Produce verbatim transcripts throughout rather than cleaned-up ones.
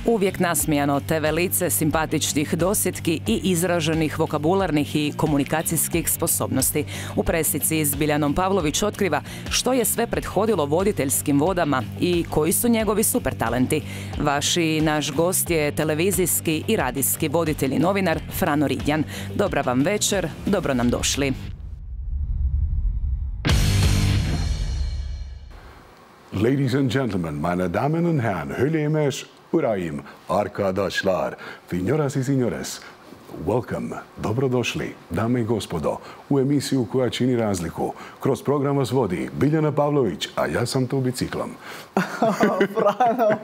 Uvijek nasmijano te velice simpatičnih dosjetki i izraženih vokabularnih i komunikacijskih sposobnosti. U presici s Biljanom Pavlović otkriva što je sve prethodilo voditeljskim vodama i koji su njegovi supertalenti. Vaš i naš gost je televizijski i radijski voditelj i novinar Frano Ridjan. Dobra vam večer, dobro nam došli. Ladies and gentlemen, meine Damen und Herren, Hülemes Uraim, Arkadaşlar, Signoras i signores, welcome, dobrodošli, dame i gospodo, u emisiju koja čini razliku. Kroz program vas vodi Biljana Pavlović, a ja sam tu biciklom. Frano,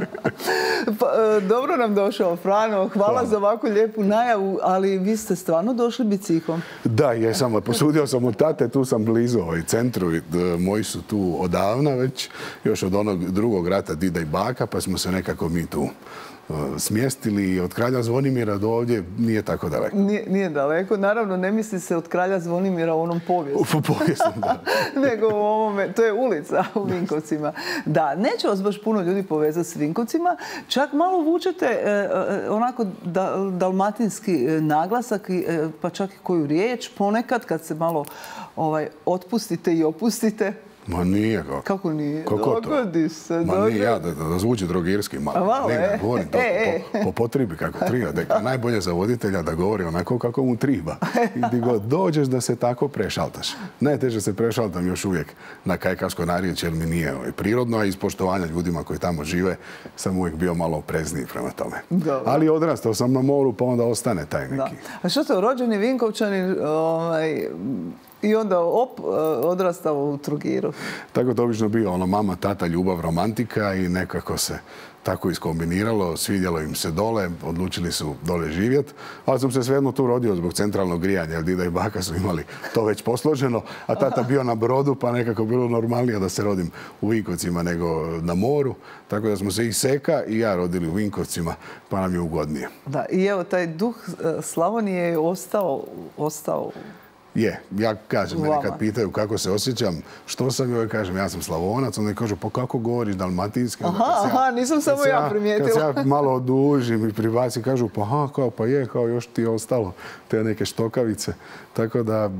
dobro nam došao, Frano. Hvala, Hvala za ovakvu lijepu najavu, ali vi ste stvarno došli biciklom? Da, jesam. Posudio sam od tate, tu sam blizu ovaj centru. Moji su tu odavna već, još od onog drugog rata dida i baka, pa smo se nekako mi tu smjestili. Od kralja Zvonimira do ovdje nije tako daleko. Nije, nije daleko. Naravno, ne misli se od kralja Zvonimira u onom povijestu. U povijesnom, da. Nego u ovome, to je ulica u Vinkovcima. Da, neće vas baš puno ljudi povezati s Vinkovcima. Čak malo vučete eh, onako da, dalmatinski naglasak, eh, pa čak i koju riječ. Ponekad kad se malo ovaj, otpustite i opustite. Ma nije kako. Kako nije? Kako dogodi se. Ma dogodi. nije ja da, da zvuči drogirski malo. Malo, ne, e. govorim to e, po, po potrebi kako triba. Da, najbolje za voditelja da govori onako kako mu triba. I di god dođeš da se tako prešaltaš. Najteže se prešaltam još uvijek na kajkavsko narječje, jer mi nije ovaj, prirodno, a iz poštovanja ljudima koji tamo žive sam uvijek bio malo oprezniji prema tome. Dobro. Ali odrastao sam na moru, pa onda ostane taj neki. Da. A što ste rođeni Vinkovčani, ovaj, i onda op, odrastao u Trogiru? Tako to obično bio, ono, mama, tata, ljubav, romantika i nekako se tako iskombiniralo, svidjelo im se dole, odlučili su dole živjeti, ali sam se svejedno tu rodio zbog centralnog grijanja, jer dida i baka su imali to već posloženo, a tata bio na brodu, pa nekako bilo normalnije da se rodim u Vinkovcima nego na moru, tako da smo se i Seka i ja rodili u Vinkovcima, pa nam je ugodnije. Da, i evo, taj duh Slavonije je ostao, ostao Je, ja kažem, mene kad pitaju kako se osjećam, što sam, joj kažem, ja sam Slavonac, onda kažu, pa kako govoriš dalmatinski? Aha, aha, nisam samo ja primijetila. Kad se ja malo odužim i pribacim, kažu, pa ha, kao, pa je, kao još ti je ostalo, te neke štokavice. Tako da,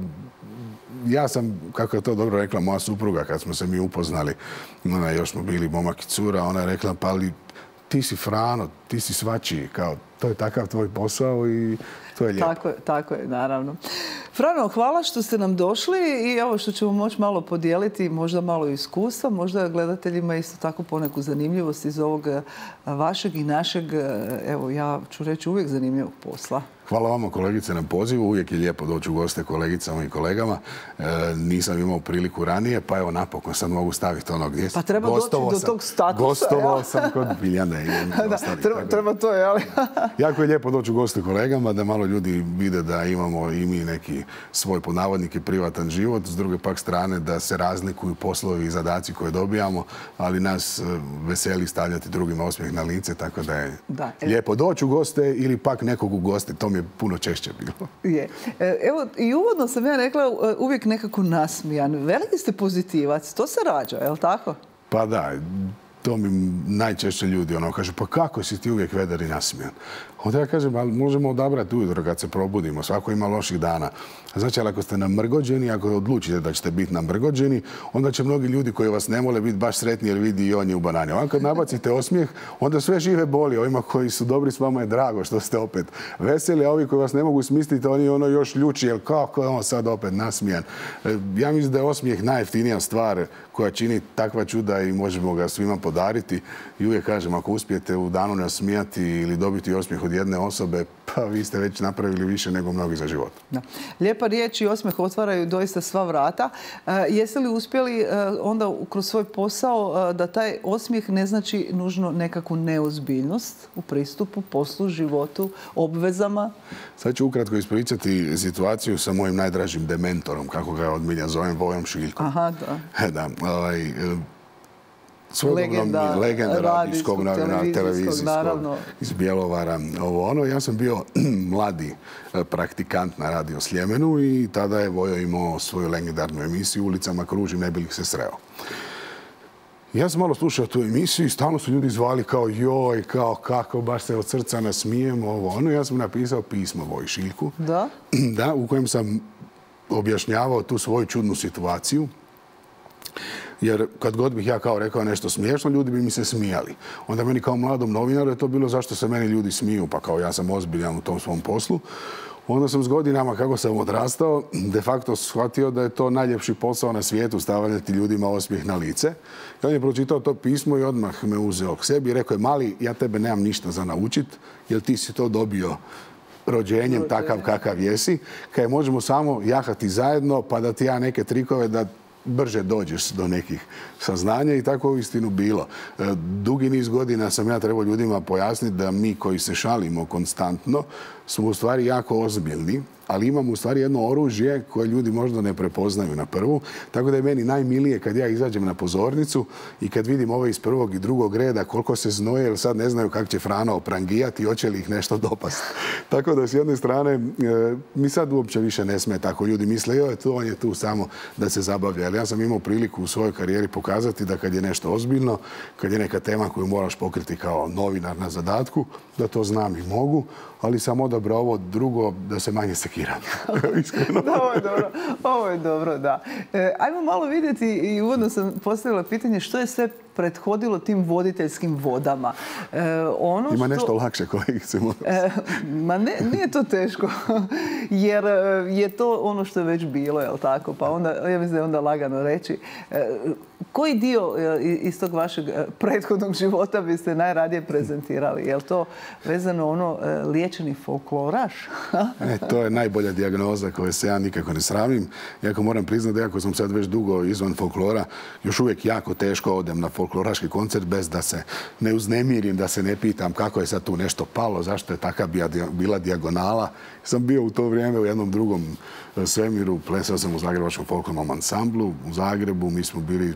ja sam, kako je to dobro rekla moja supruga, kad smo se mi upoznali, ona, još smo bili momak i cura, ona je rekla, pa ali ti si Frano, ti si svačiji, kao, to je takav tvoj posao i to je lijepo. Tako je, tako je, naravno. Frano, hvala što ste nam došli i evo što ćemo moći malo podijeliti, možda malo iskustva, možda gledateljima isto tako poneku zanimljivost iz ovog vašeg i našeg, evo ja ću reći uvijek zanimljivog posla. Hvala vama kolegice na pozivu, uvijek je lijepo doći u goste kolegicama i kolegama. E, nisam imao priliku ranije, pa evo napokon sad mogu staviti ono gdje sam. Pa treba doći do tog statusa. Gostovao ja. sam kod Biljane. Da, ostali, treba, treba to, jel? Jako je lijepo doći u goste kolegama, da malo ljudi vide da imamo i mi neki svoj pod navodnike privatan život, s druge pak strane da se razlikuju poslovi i zadaci koje dobijamo, ali nas veseli stavljati drugima osmijeh na lice, tako da je da, lijepo doći u goste ili pak nekog u goste, to mi je puno češće bilo. Je. Evo, i uvodno sam ja rekla uvijek nekako nasmijan. Veliki ste pozitivac, to se rađa, je li tako? Pa da, to mi najčešće ljudi ono kažu, pa kako si ti uvijek vedar i nasmijan? Onda ja kažem, ali možemo odabrati ujutro kad se probudimo, svako ima loših dana. Znači, ali ako ste namrgođeni, ako odlučite da ćete biti namrgođeni, onda će mnogi ljudi koji vas ne vole biti baš sretni jer vidi i on je u banani. Ovako kad nabacite osmijeh, onda sve žive boli. Ovima koji su dobri s vama je drago što ste opet veseli, a ovi koji vas ne mogu smisliti, oni ono još ljuči, jer kako je on sad opet nasmijan. Ja mislim da je osmijeh najjeftinija stvar koja čini takva čuda i možemo ga svima podariti. I uvijek kažem, ako uspijete u danu nasmijati ili dobiti osmijeh od jedne osobe, pa vi ste već napravili više nego mnogi za život. Da. Lijepa riječ i osmijeh otvaraju doista sva vrata. E, jeste li uspjeli e, onda kroz svoj posao e, da taj osmijeh ne znači nužno nekakvu neozbiljnost u pristupu, poslu, životu, obvezama? Sad ću ukratko ispričati situaciju sa mojim najdražim dementorom, kako ga od milja zovem, Vojom Šiljkom. Aha, da. E, da, ovaj, legenda, legenda radijskog, televizijskog, naravno. Iz Bjelovara. Ovo ono, ja sam bio mladi praktikant na Radio Sljemenu i tada je Vojo imao svoju legendarnu emisiju Ulicama kružim, ne bi li se sreo. Ja sam malo slušao tu emisiju i stalno su ljudi zvali kao joj, kao kako, baš se od srca nasmijemo, ovo ono. Ja sam napisao pismo Vojšiljku. Da? Da, u kojem sam objašnjavao tu svoju čudnu situaciju. Jer kad god bih ja kao rekao nešto smiješno, ljudi bi mi se smijali. Onda meni kao mladom novinaru je to bilo zašto se meni ljudi smiju, pa kao ja sam ozbiljan u tom svom poslu. Onda sam s godinama, kako sam odrastao, de facto shvatio da je to najljepši posao na svijetu, stavljati ljudima osmijeh na lice. I on je pročitao to pismo i odmah me uzeo k sebi i rekao je, mali, ja tebe nemam ništa za naučit, jer ti si to dobio rođenjem takav kakav jesi, kaj možemo samo jahati zajedno pa da ti ja neke trikove da brže dođeš do nekih saznanja i tako uistinu bilo. Dugi niz godina sam ja trebao ljudima pojasniti da mi koji se šalimo konstantno smo u stvari jako ozbiljni, ali imamo u stvari jedno oružje koje ljudi možda ne prepoznaju na prvu. Tako da je meni najmilije kad ja izađem na pozornicu i kad vidim ove iz prvog i drugog reda koliko se znoje, jer sad ne znaju kako će Frano oprangijati i hoće li ih nešto dopast. Tako da s jedne strane mi sad uopće više ne smeta ako ljudi misle joj, to on je tu samo da se zabavlja. Ali ja sam imao priliku u svojoj karijeri pokazati da kad je nešto ozbiljno, kad je neka tema koju moraš pokriti kao novinar na zadatku, da to znam i mogu, ali sam odabrao ovo drugo da se manje sekiram. Iskreno. Da, ovo je dobro. Ovo je dobro, da. E, ajmo malo vidjeti i uvodno sam postavila pitanje što je sve prethodilo tim voditeljskim vodama. E, ono Ima što... nešto lakše, kolegice. E, ma ne, nije to teško, jer je to ono što je već bilo, jel tako? Pa onda, ja mislim da je onda lagano reći. E, koji dio iz tog vašeg prethodnog života biste najradije prezentirali? Je li to vezano ono liječeni folkloraš? E, to je najbolja dijagnoza koje se ja nikako ne sramim. Iako moram priznati da jako sam sad već dugo izvan folklora, još uvijek jako teško odem na folkloraški koncert bez da se ne uznemirim, da se ne pitam kako je sad tu nešto palo, zašto je taka bila dijagonala. Sam bio u to vrijeme u jednom drugom svemiru, plesao sam u Zagrebačkom folklornom ansamblu u Zagrebu, mi smo bili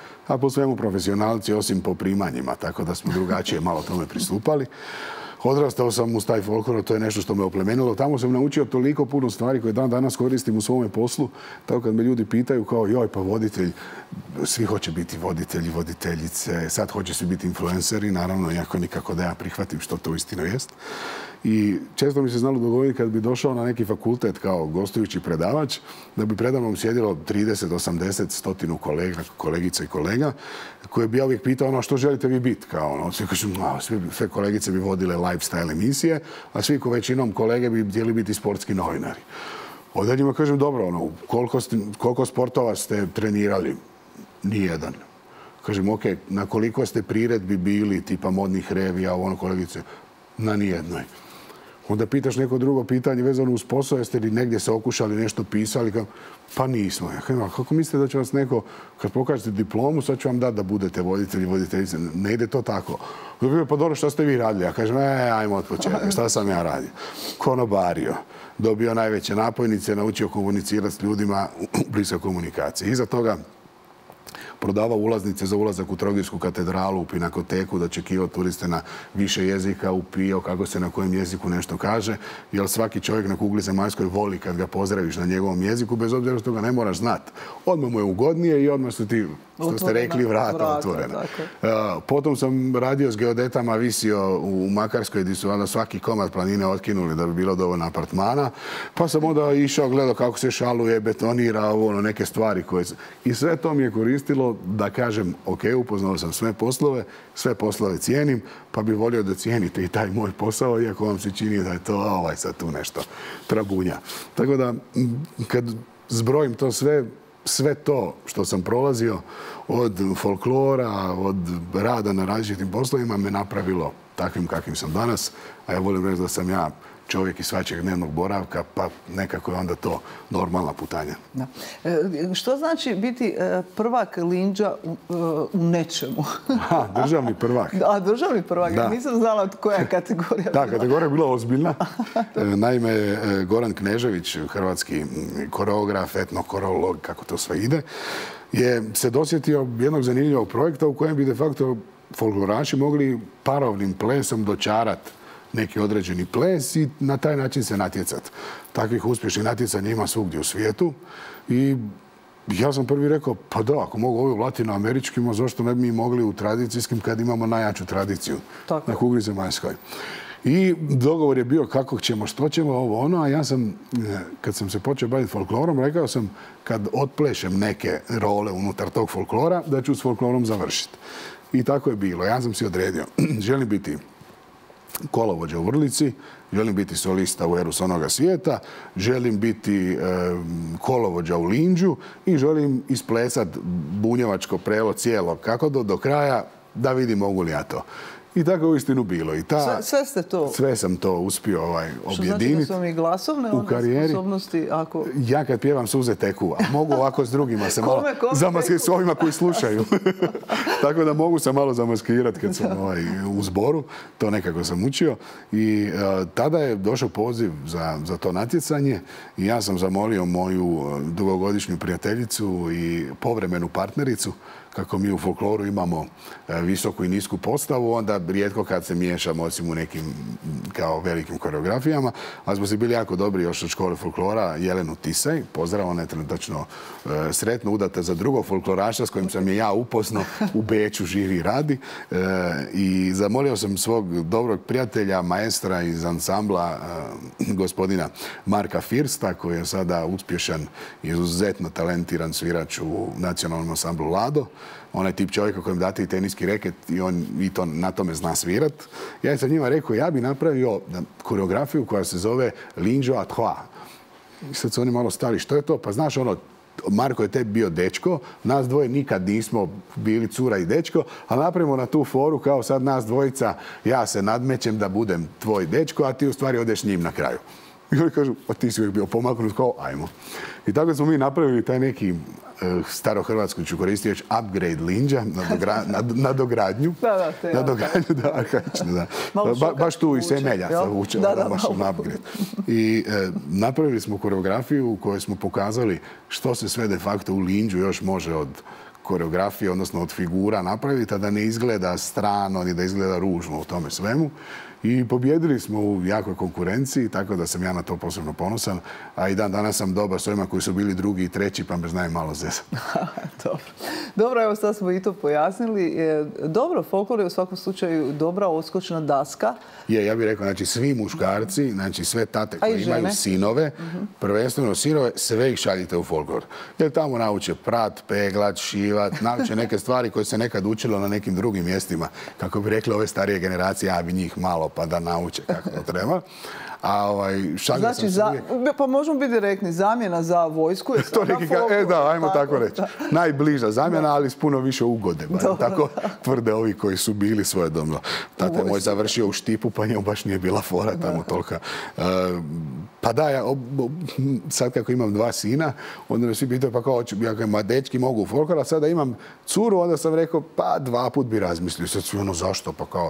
a po svemu profesionalci, osim po primanjima, tako da smo drugačije malo tome pristupali. Odrastao sam uz taj folklor, to je nešto što me oplemenilo. Tamo sam naučio toliko puno stvari koje dan danas koristim u svome poslu. Tako kad me ljudi pitaju kao joj pa voditelj, svi hoće biti voditelji, voditeljice, sad hoće svi biti influenceri, naravno iako nikako da ja prihvatim što to uistinu jest. I često mi se znalo dogoditi kad bi došao na neki fakultet kao gostujući predavač, da bi predavnom sjedilo trideset, osamdeset, stotinu kolega, kolegica i kolega, koje bi ja uvijek pitao ono što želite vi biti. Kao ono, svi kažu, no, sve, sve kolegice bi vodile lifestyle emisije, a svi ko većinom kolege bi htjeli biti sportski novinari. Onda njima kažem, dobro, ono, koliko, ste, koliko sportova ste trenirali? Nijedan. Kažem, ok, na koliko ste priredbi bili, tipa modnih revija, ono kolegice? Na nijednoj. Onda pitaš neko drugo pitanje vezano uz posao, jeste li negdje se okušali, nešto pisali? Pa nismo. Kako mislite da će vas neko, kad pokažete diplomu, sad ću vam dati da budete voditelji, voditeljice? Ne ide to tako. Pa dobro, što ste vi radili? Ja kažem, e, ajmo od početka. Šta sam ja radio? Konobario. Dobio najveće napojnice, naučio komunicirati s ljudima u bliskoj komunikaciji. Iza toga prodavao ulaznice za ulazak u Trogirsku katedralu, u Pinakoteku, da očekivao turiste na više jezika, upio kako se na kojem jeziku nešto kaže, jer svaki čovjek na kugli zemaljskoj voli kad ga pozdraviš na njegovom jeziku, bez obzira što ga ne moraš znati. Odmah mu je ugodnije i odmah su ti, što ste rekli, vrata otvorena. Potom sam radio s geodetama, visio u Makarskoj, gdje su onda svaki komad planine otkinuli da bi bilo dovoljno apartmana, pa sam onda išao, gledao kako se šaluje, betonira, ono, neke stvari koje... I sve to mi je koristilo da kažem, ok, upoznao sam sve poslove, sve poslove cijenim, pa bi volio da cijenite i taj moj posao, iako vam se čini da je to ovaj sad tu nešto trabunja. Tako da, kad zbrojim to sve, sve to što sam prolazio od folklora, od rada na različitim poslovima me napravilo takvim kakvim sam danas, a ja volim reći da sam ja čovjek iz svačeg dnevnog boravka, pa nekako je onda to normalna putanja. Da. E, što znači biti prvak Linđa u, u nečemu? Ha, državni prvak. Da, državni prvak. Da. Nisam znala koja je kategorija. Da, kategorija je bila ozbiljna. Naime, Goran Knežević, hrvatski koreograf, etnokoreolog, kako to sve ide, je se dosjetio jednog zanimljivog projekta u kojem bi de facto folkloraši mogli parovnim plesom dočarati neki određeni ples i na taj način se natjecati. Takvih uspješnih natjecanja ima svugdje u svijetu i ja sam prvi rekao, pa da, ako mogu ovi u latinoameričkim, zašto ne bi mi mogli u tradicijskim kad imamo najjaču tradiciju na kugli zemaljskoj. I dogovor je bio kako ćemo, što ćemo, ovo ono, a ja sam, kad sam se počeo baviti folklorom, rekao sam kad otplešem neke role unutar tog folklora, da ću s folklorom završiti. I tako je bilo. Ja sam si odredio. Želim biti kolovođa u Vrlici, želim biti solista u Eru s onoga svijeta, želim biti e, kolovođa u Linđu i želim isplesat bunjevačko prelo cijelo kako do, do kraja da vidim mogu li ja to. I tako je uistinu bilo. I ta, sve, sve ste to? Sve sam to uspio ovaj, objediniti. Što znači da su vam i glasovne u karijeri, sposobnosti? Ako... Ja kad pjevam suze teku, a mogu ovako s drugima se malo zamaskirati, s ovima koji slušaju. Tako da mogu se malo zamaskirati kad sam ovaj, u zboru. To nekako sam učio. I uh, tada je došao poziv za, za to natjecanje i ja sam zamolio moju dugogodišnju prijateljicu i povremenu partnericu, kako mi u folkloru imamo visoku i nisku postavu, onda rijetko kad se miješamo osim u nekim kao velikim koreografijama, ali smo si bili jako dobri još od škole folklora, Jelenu Tisaj, pozdrav, ona je trenutačno sretno udata za drugog folkloraša s kojim sam je ja upoznao, u Beču živi i radi. I zamolio sam svog dobrog prijatelja, maestra iz ansambla, gospodina Marka Firsta, koji je sada uspješan i izuzetno talentiran svirač u nacionalnom ansamblu Lado. Onaj tip čovjeka kojem date i teniski reket i on i to na tome zna svirat. Ja sam njima rekao, ja bi napravio koreografiju koja se zove Linđo à trois. I sad su oni malo stali, što je to? Pa znaš ono, Marko je tebi bio dečko, nas dvoje nikad nismo bili cura i dečko, ali napravimo na tu foru kao sad nas dvojica, ja se nadmećem da budem tvoj dečko, a ti u stvari odeš s njim na kraju. I oni kažu, pa ti si uvijek bio pomaknut, kao ajmo. I tako smo mi napravili taj neki starohrvatsku ću koristiti već upgrade Linđa, na dogradnju. Da, da, te. Na dogradnju, da, arhaično, da. Ba, baš tu i semelja se vuče, da, da, baš na upgrade. I e, napravili smo koreografiju u kojoj smo pokazali što se sve de facto u Linđu još može od koreografije, odnosno od figura napraviti, a da ne izgleda strano, ni da izgleda ružno u tome svemu. I pobjedili smo u jakoj konkurenciji, tako da sam ja na to posebno ponosan. A i dan danas sam dobar s ovima koji su bili drugi i treći, pa me znaju malo zezati. Dobro. Dobro, evo sad smo i to pojasnili. Dobro, folklor je u svakom slučaju dobra odskočna daska. Je, ja bih rekao, znači svi muškarci, znači sve tate koji imaju sinove, prvenstveno sinove, sve ih šaljite u folklor. Jer tamo nauče prat, peglat, šivat, nauče neke stvari koje se nekad učilo na nekim drugim mjestima. Kako bi rekli ove starije generacije, ja bi njih malo pa da nauče kako to treba. A ovaj, znači, za, pa možemo biti direktni, zamjena za vojsku je to neki, e, da, ajmo tako, tako reći. Najbliža zamjena, ali s puno više ugode. Tako tvrde ovi koji su bili svojedobno. Tata je moj završio u Štipu, pa njemu baš nije bila fora tamo tolika. Uh, pa da, ja, ob, ob, sad kako imam dva sina, onda me svi pitaju, pa kao, ja kao, dečki mogu u folklor, a sada imam curu, onda sam rekao, pa dva put bi razmislio. Sad su ono, zašto? Pa kao,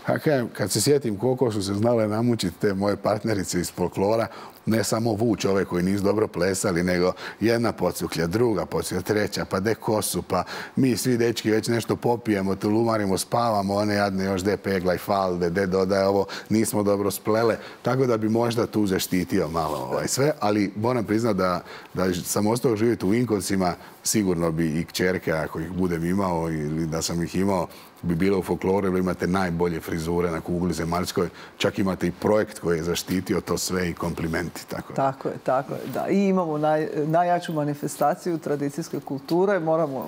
kad se sjetim koliko su se znale namučiti te moje partnerice iz folklora, ne samo vući ove koji nisu dobro plesali, nego jedna pocuklja, druga pocuklja, treća, pa de kosu, pa mi svi dečki već nešto popijemo, tulumarimo, spavamo, one jadne još de pegla i falde, de dodaje ovo, nismo dobro splele, tako da bi možda tu zaštitio malo ovaj sve, ali moram priznati da, da sam ostao živjeti u Vinkovcima, sigurno bi i kćerke, ako ih budem imao ili da sam ih imao, bi bilo u folkloru, jer imate najbolje frizure na kugli zemaljskoj, čak imate i projekt koji je zaštitio to sve i komplimenti. Tako, tako je, tako je, da. I imamo naj, najjaču manifestaciju tradicijske kulture, moramo...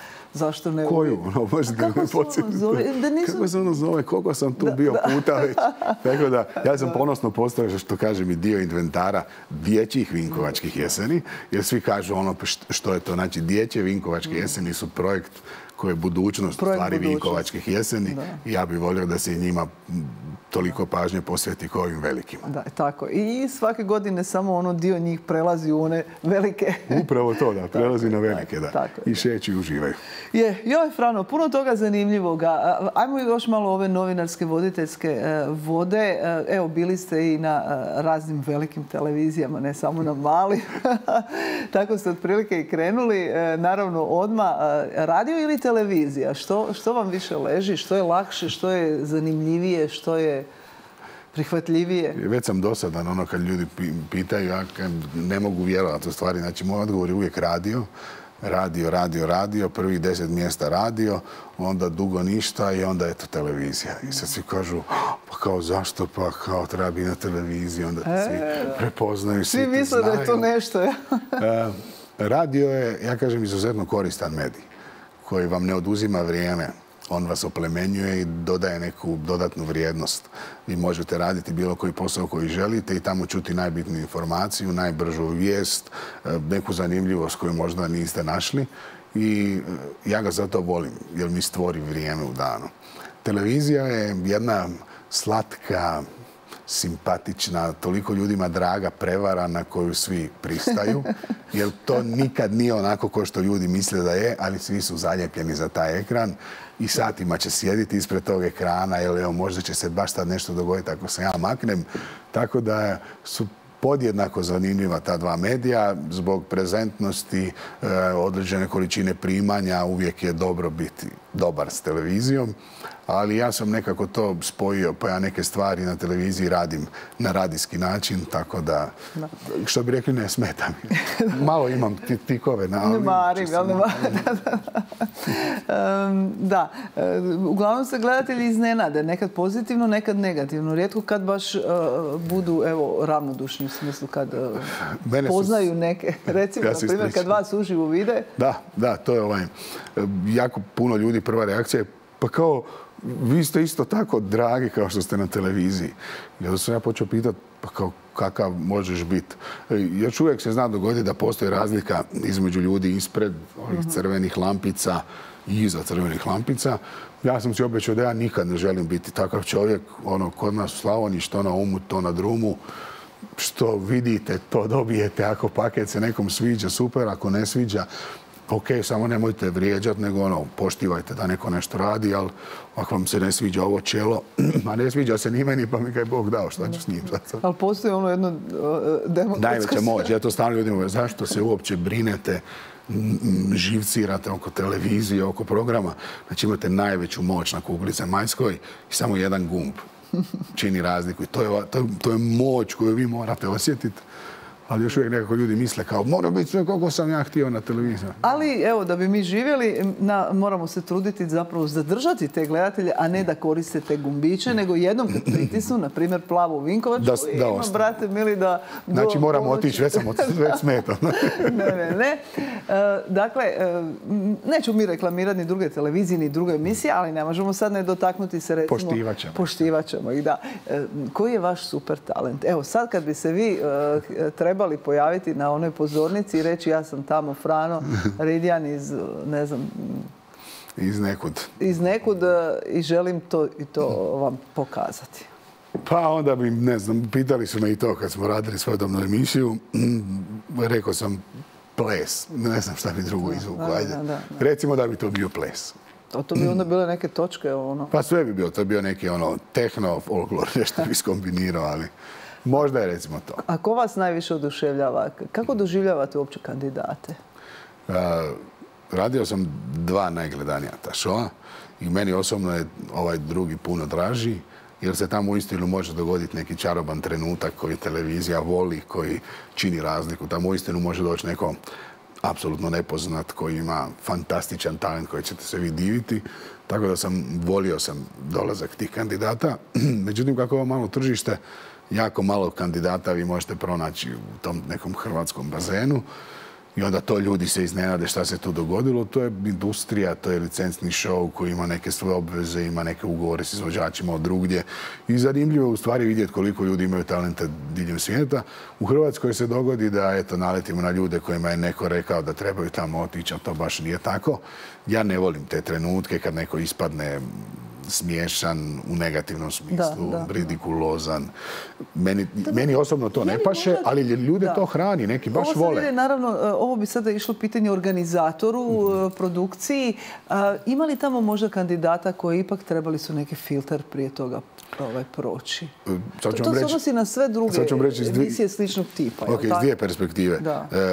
Zašto ne... Koju? No, možete kako se ono zove? Da nisu... Kako se ono zove? Koliko sam tu da, bio da. puta već? Tako da, ja sam ponosno postavio, što kažem, i dio inventara dječjih vinkovačkih jeseni, jer svi kažu ono što je to. Znači, dječje vinkovačke jeseni su projekt koji je budućnost stvari vinkovačkih jeseni i ja bih volio da se i njima toliko pažnje posveti kao ovim velikima. Da, tako. I svake godine samo ono dio njih prelazi u one velike. Upravo to, da. Prelazi tako, na velike, da. Tako. I šeću i uživaju. Je, joj, Frano, puno toga zanimljivoga. Ajmo još malo ove novinarske voditeljske vode. Evo, bili ste i na raznim velikim televizijama, ne samo na mali. Tako ste otprilike i krenuli. Naravno, odmah radio ili televizija? Što, što vam više leži? Što je lakše? Što je zanimljivije? Što je prihvatljivije? Već sam dosadan, ono kad ljudi pitaju, ja ne mogu vjerovati u stvari. Znači, moj odgovor je uvijek radio. radio, radio, radio, prvih deset mjesta radio, onda dugo ništa i onda eto televizija. I sad svi kažu, pa kao zašto, pa kao treba biti na televiziji, onda te svi prepoznaju, svi te znaju. Svi misle da je to nešto, ja? Radio je, ja kažem, izuzetno koristan medij koji vam ne oduzima vrijeme. On vas oplemenjuje i dodaje neku dodatnu vrijednost. Vi možete raditi bilo koji posao koji želite i tamo čuti najbitniju informaciju, najbržu vijest, neku zanimljivost koju možda niste našli. I ja ga zato volim, jer mi stvori vrijeme u danu. Televizija je jedna slatka, simpatična, toliko ljudima draga prevara na koju svi pristaju, jer to nikad nije onako kao što ljudi misle da je, ali svi su zaljepljeni za taj ekran i satima će sjediti ispred tog ekrana, jer evo, možda će se baš tad nešto dogoditi ako se ja maknem. Tako da su podjednako zanimljiva ta dva medija, zbog prezentnosti, određene količine primanja, uvijek je dobro biti dobar s televizijom. Ali ja sam nekako to spojio, pa ja neke stvari na televiziji radim na radijski način, tako da, što bi rekli, ne smeta mi. Malo imam tikove. Ne marim, jel ne marim? Da, uglavnom se gledatelji iznenade, nekad pozitivno, nekad negativno. Rijetko kad baš budu, evo, ravnodušni u smislu kad poznaju neke. Recimo, na primjer, kad vas uživo vide. Da, da, to je ovaj, jako puno ljudi, prva reakcija je, pa kao, vi ste isto tako dragi kao što ste na televiziji. I onda sam ja počeo pitati, pa kao, kakav možeš biti. Još uvijek se zna dogoditi da postoji razlika između ljudi ispred ovih crvenih lampica i iza crvenih lampica. Ja sam si obećao da ja nikad ne želim biti takav čovjek. Ono, kod nas u Slavoniji, što na umu, to na drumu. Što vidite, to dobijete. Ako paket se nekom sviđa, super. Ako ne sviđa, ok, samo nemojte vrijeđati, nego ono, poštivajte da neko nešto radi, ali ako vam se ne sviđa ovo čelo, a ne sviđa se ni meni, pa mi kaj Bog dao, šta ću s njim sad? Ali postoji ono jedno demokratsko... Najveća moć, ja to stalno ljudima, zašto se uopće brinete, živcirate oko televizije, oko programa, znači imate najveću moć na kugli zemaljskoj i samo jedan gumb čini razliku. I to je, to, to je moć koju vi morate osjetiti. Ali još uvijek nekako ljudi misle kao mora biti sve koliko sam ja htio na televiziji. Ali evo, da bi mi živjeli, na, moramo se truditi zapravo zadržati te gledatelje, a ne da koriste te gumbiće, nego jednom kad pritisnu, na primjer, plavu Vinkovačku, da, da ima, brate mili, da... Znači do, moramo doći... otići, već sam već smetan. ne, ne, ne. E, dakle, e, neću mi reklamirati ni druge televizije, ni druge emisije, ali ne možemo sad ne dotaknuti se, recimo... Poštivat ćemo. Poštivat ćemo ih, da. E, koji je vaš super talent? Evo, sad kad bi se vi e, trebali pojaviti na onoj pozornici i reći ja sam tamo Frano Ridjan iz, ne znam... Iz nekud. Iz nekud i želim to i to vam pokazati. Pa onda bi, ne znam, pitali su me i to kad smo radili svojedobnu emisiju. Rekao sam ples. Ne znam šta bi drugo izvukao. Recimo da bi to bio ples. To, to bi onda bile neke točke, ono... Pa sve bi bilo. To bi bio neki ono tehno, folklor, nešto bi skombinirao, ali... Možda je recimo to. A ko vas najviše oduševljava? Kako doživljavate uopće kandidate? Uh, radio sam dva najgledanija ta šoa i meni osobno je ovaj drugi puno draži, jer se tamo uistinu može dogoditi neki čaroban trenutak koji televizija voli, koji čini razliku. Tamo uistinu može doći neko apsolutno nepoznat koji ima fantastičan talent koji ćete se vi diviti. Tako da sam volio sam dolazak tih kandidata. Međutim, kako je ovo malo tržište, jako malo kandidata vi možete pronaći u tom nekom hrvatskom bazenu i onda to ljudi se iznenade šta se tu dogodilo. To je industrija, to je licencni show koji ima neke svoje obveze, ima neke ugovore s izvođačima od drugdje i zanimljivo je u stvari vidjeti koliko ljudi imaju talente diljem svijeta. U Hrvatskoj se dogodi da eto, naletimo na ljude kojima je neko rekao da trebaju tamo otići, a to baš nije tako. Ja ne volim te trenutke kad neko ispadne smiješan u negativnom smislu, ridikulozan. Meni, meni osobno to ne paše, ali ljude da. to hrani, neki baš ovo vole. Vidi, naravno, ovo bi sada išlo pitanje organizatoru, mm-hmm. produkciji. A, ima li tamo možda kandidata koji ipak trebali su neki filter prije toga ovaj, proći? To, to se odnosi na sve druge emisije sličnog tipa. Ok, iz dvije perspektive. E,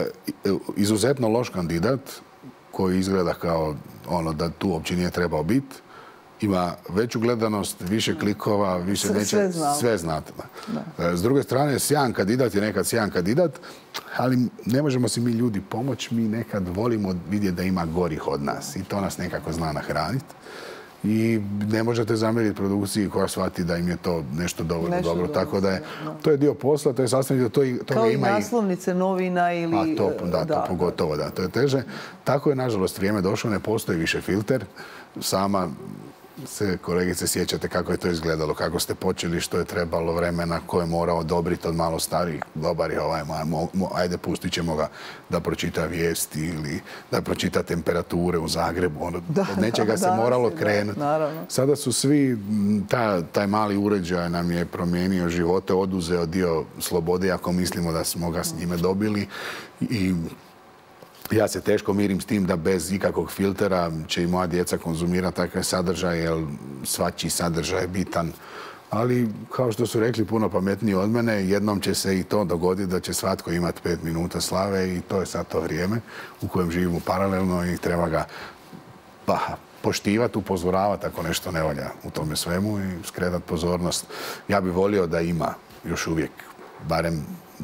izuzetno loš kandidat koji izgleda kao ono da tu uopće nije trebao biti, ima veću gledanost, više klikova, više Sve- neće... sve znamo. Sve znate. Da. S druge strane, sjajan kandidat je nekad sjajan kandidat, ali ne možemo si mi ljudi pomoći, mi nekad volimo vidjeti da ima gorih od nas i to nas nekako zna nahraniti. I ne možete zamjeriti produkciji koja shvati da im je to nešto dovoljno Nešto dobro. dobro, Tako da je, da. to je dio posla, to je sastavni dio, to i- toga Kao i ima i... naslovnice novina ili... A to, da, to pogotovo, da, to je teže. Tako je, nažalost, vrijeme došlo, ne postoji više filter. Sama se, kolegice, sjećate kako je to izgledalo, kako ste počeli, što je trebalo vremena, ko je morao odobriti od malo starijih. Dobar je ovaj, mo- mo- ajde, pustit ćemo ga da pročita vijesti ili da pročita temperature u Zagrebu. Ono, Da, od nečega da, se danas moralo je, da, krenuti. naravno. Sada su svi, m, ta, taj mali uređaj nam je promijenio živote, oduzeo dio slobode, ako mislimo da smo ga s njime dobili. I ja se teško mirim s tim da bez ikakvog filtera će i moja djeca konzumirati takve sadržaje, jer svačiji sadržaj je bitan. Ali, kao što su rekli puno pametniji od mene, jednom će se i to dogoditi da će svatko imati pet minuta slave i to je sad to vrijeme u kojem živimo paralelno i treba ga pa, poštivati, upozoravati ako nešto ne valja u tome svemu i skretati pozornost. Ja bih volio da ima još uvijek barem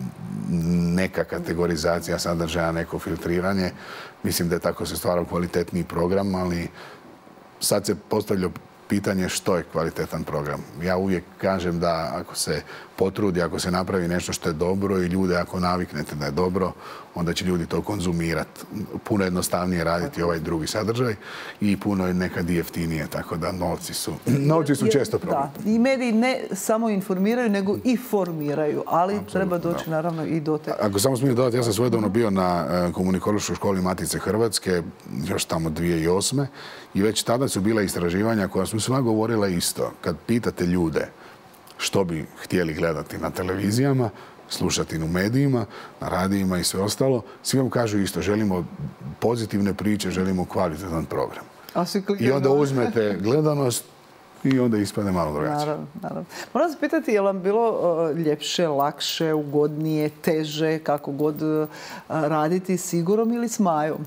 neka kategorizacija sadržaja, neko filtriranje. Mislim da je tako se stvara kvalitetniji program, ali sad se postavlja pitanje što je kvalitetan program. Ja uvijek kažem da ako se potrudi, ako se napravi nešto što je dobro i ljude ako naviknete da je dobro, onda će ljudi to konzumirati. Puno jednostavnije raditi ovaj drugi sadržaj i puno je nekad i jeftinije, tako da novci su, novci su često problem. Da, i mediji ne samo informiraju, nego i formiraju, ali treba doći naravno i do te... Ako samo smijem dodati, ja sam svojedobno bio na e, komunikološkoj školi Matice Hrvatske, još tamo dvije tisuće osme. I već tada su bila istraživanja koja su sva govorila isto. Kad pitate ljude što bi htjeli gledati na televizijama, slušati u medijima, na radijima i sve ostalo, svi vam kažu isto. Želimo pozitivne priče, želimo kvalitetan program. A svi klikaju I onda na- uzmete gledanost i onda ispade malo drugačije. Naravno, naravno. Moram se pitati, je li vam bilo uh, ljepše, lakše, ugodnije, teže, kako god uh, raditi s Igorom ili s Majom?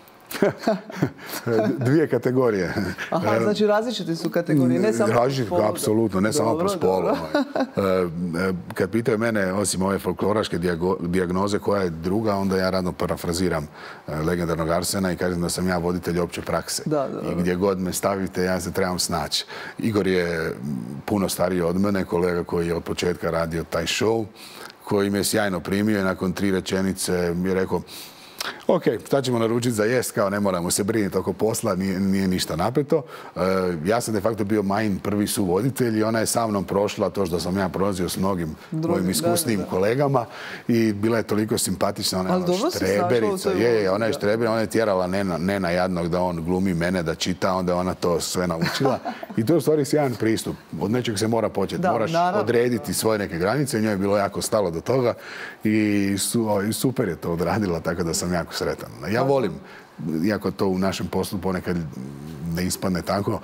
Dvije kategorije. Aha, znači različite su kategorije, ne samo po Različite, spolu. apsolutno, ne samo po Dobro, spolu. dobro. ovaj. E, Kad pitaju mene, osim ove folkloraške dijago- dijagnoze koja je druga, onda ja radno parafraziram e, legendarnog Arsena i kažem da sam ja voditelj opće prakse. Da, da, I gdje god me stavite, ja se trebam snaći. Igor je puno stariji od mene, kolega koji je od početka radio taj show, koji me sjajno primio i nakon tri rečenice mi je rekao: ok, sad ćemo naručiti za jest, kao ne moramo se brinuti oko posla, nije, nije ništa napeto. E, ja sam de facto bio Majin prvi suvoditelj i ona je sa mnom prošla to što sam ja prolazio s mnogim Drugim, mojim da, iskusnijim da, da. kolegama i bila je toliko simpatična, ona je Ali ono dobro si snašla u štreberica. toj Je, je, ulozi, ona je da. štreberica, ona je tjerala Nena, Nena jadnog da on glumi mene, da čita, onda je ona to sve naučila. I to je u stvari sjajan pristup. Od nečeg se mora početi. Da, Moraš naravno. odrediti svoje neke granice, njoj je bilo jako stalo do toga i, su, o, i super je to odradila, tako da sam jako sretan. Ja volim, iako to u našem poslu ponekad ne ispadne tako,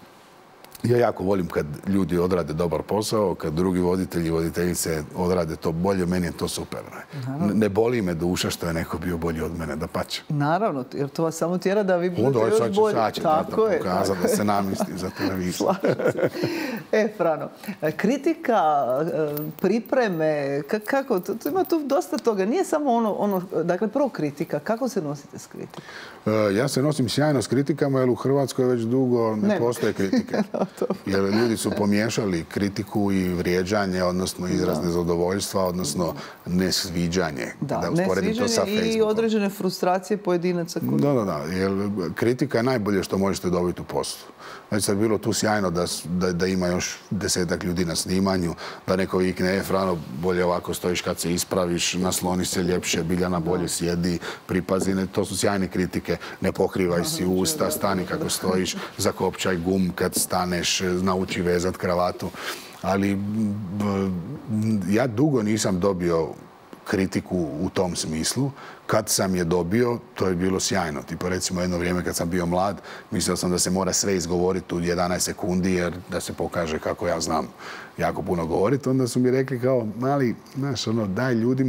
ja jako volim kad ljudi odrade dobar posao, kad drugi voditelji i voditeljice odrade to bolje, meni je to super. Ne, ne boli me duša što je neko bio bolji od mene, dapače. Naravno, jer to vas samo tjera da vi budete Onda još sad ću, bolji. sad će Tako tata je. pokazati da se namisli za televiziju. Slažem se. E, Frano, kritika, e, pripreme, ka- kako, tu- tu ima tu dosta toga. Nije samo ono, ono, dakle, prvo kritika. Kako se nosite s kritikom? E, Ja se nosim sjajno s kritikama, jer u Hrvatskoj već dugo ne Nema. postoje kritike. Jer ljudi su pomiješali kritiku i vrijeđanje, odnosno izraz nezadovoljstva, odnosno nesviđanje. Da, usporedim to sa nesviđanje i Facebookom. određene frustracije pojedinaca. koji- Da, da, da. Jer kritika je najbolje što možete dobiti u poslu. Već sad bilo tu sjajno da, s- da, da ima još desetak ljudi na snimanju, da neko vikne: e, Frano, bolje ovako stojiš kad se ispraviš, nasloni se ljepše, Biljana bolje sjedi, pripazi. Ne, to su sjajne kritike. Ne pokrivaj si usta, stani kako stojiš, zakopčaj gum kad staneš, nauči vezat kravatu. Ali b- ja dugo nisam dobio kritiku u tom smislu. Kad sam je dobio, to je bilo sjajno. Tipo, recimo, jedno vrijeme kad sam bio mlad, mislio sam da se mora sve izgovoriti u jedanaest sekundi, jer da se pokaže kako ja znam jako puno govoriti. Onda su mi rekli kao: mali, znaš, ono, daj ljudima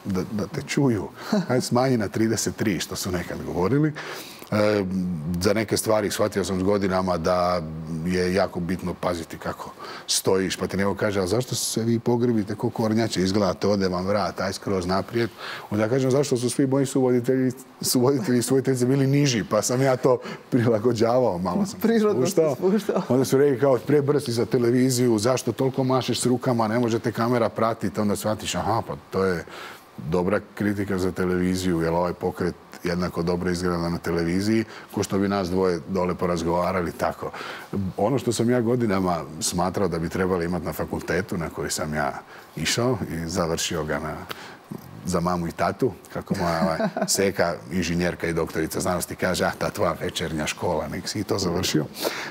da, da te čuju. Ajde smanji na trideset tri, što su nekad govorili. E, za neke stvari shvatio sam s godinama da je jako bitno paziti kako stojiš, pa ti neko kaže, a zašto se vi pogrbite ko kornjače, izgledate, ode vam vrat, aj skroz naprijed. Onda ja kažem, zašto su svi moji suvoditelji, suvoditelji i svojiteljice bili niži, pa sam ja to prilagođavao, malo sam Prirodno spuštao. spuštao. Onda su rekli kao, prebrzi za televiziju, zašto toliko mašeš s rukama, ne možete kamera pratiti, onda shvatiš, aha, pa to je dobra kritika za televiziju, jer ovaj pokret jednako dobro izgleda na televiziji, ko što bi nas dvoje dole porazgovarali, tako. Ono što sam ja godinama smatrao da bi trebali imati na fakultetu na koji sam ja išao i završio ga na, za mamu i tatu, kako moja ovaj, seka, inženjerka i doktorica znanosti kaže, ah, ta tvoja večernja škola, nek si i to završio.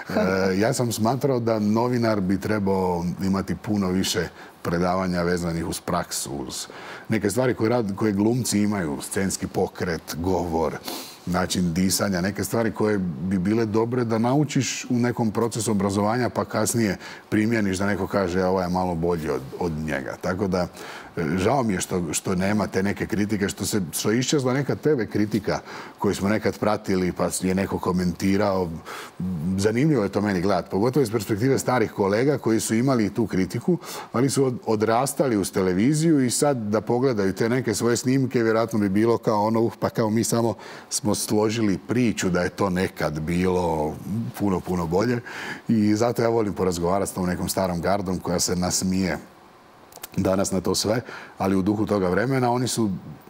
E, ja sam smatrao da novinar bi trebao imati puno više predavanja vezanih uz praksu, uz neke stvari koje, rad, koje glumci imaju, scenski pokret, govor, način disanja, neke stvari koje bi bile dobre da naučiš u nekom procesu obrazovanja pa kasnije primjeniš da neko kaže ovo je malo bolji od, od njega. Tako da žao mi je što, što nema te neke kritike, što se što je iščezla neka tebe kritika koju smo nekad pratili pa je neko komentirao. Zanimljivo je to meni gledati, pogotovo iz perspektive starih kolega koji su imali tu kritiku, ali su od, odrastali uz televiziju i sad da pogledaju te neke svoje snimke, vjerojatno bi bilo kao ono, pa kao mi samo smo složili priču da je to nekad bilo puno, puno bolje. I zato ja volim porazgovarati s tom nekom starom gardom koja se nasmije danas na to sve, ali u duhu toga vremena oni su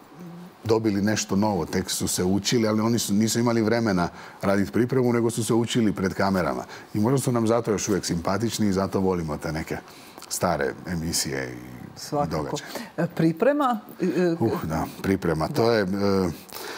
dobili nešto novo, tek su se učili, ali oni su, nisu imali vremena raditi pripremu, nego su se učili pred kamerama. I možda su nam zato još uvijek simpatični i zato volimo te neke stare emisije i Svakako. događaje. Priprema? Uh, da, priprema. To je... Uh,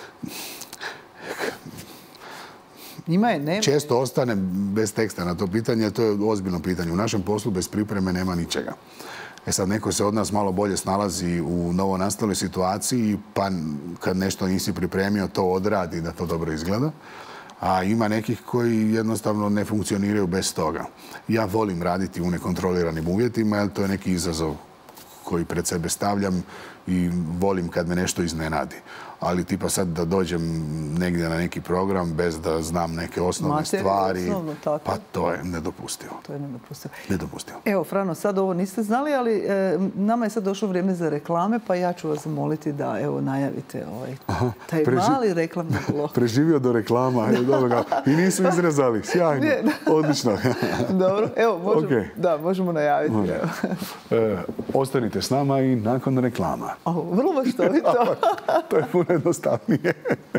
Njima je nema. Često ostane bez teksta na to pitanje, to je ozbiljno pitanje. U našem poslu bez pripreme nema ničega. E sad, neko se od nas malo bolje snalazi u novonastaloj situaciji, pa kad nešto nisi pripremio, to odradi da to dobro izgleda. A ima nekih koji jednostavno ne funkcioniraju bez toga. Ja volim raditi u nekontroliranim uvjetima, jer to je neki izazov koji pred sebe stavljam i volim kad me nešto iznenadi. Ali tipa sad da dođem negdje na neki program bez da znam neke osnovne Materiju, stvari, osnovno, tako. pa to je nedopustivo. To je nedopustivo. Nedopustivo. Evo, Frano, sad ovo niste znali, ali e, nama je sad došlo vrijeme za reklame, pa ja ću vas zamoliti da, evo, najavite ovaj, Aha, taj preži... mali reklamni blok. Preživio do reklama, evo, dobro ga. I nisu izrezali, sjajno, Nije, odlično. Dobro, evo, možemo, Okay. da, možemo najaviti. Evo. E, ostanite s nama i nakon reklama. O, vrlo maštovito. To je puno jednostavnije.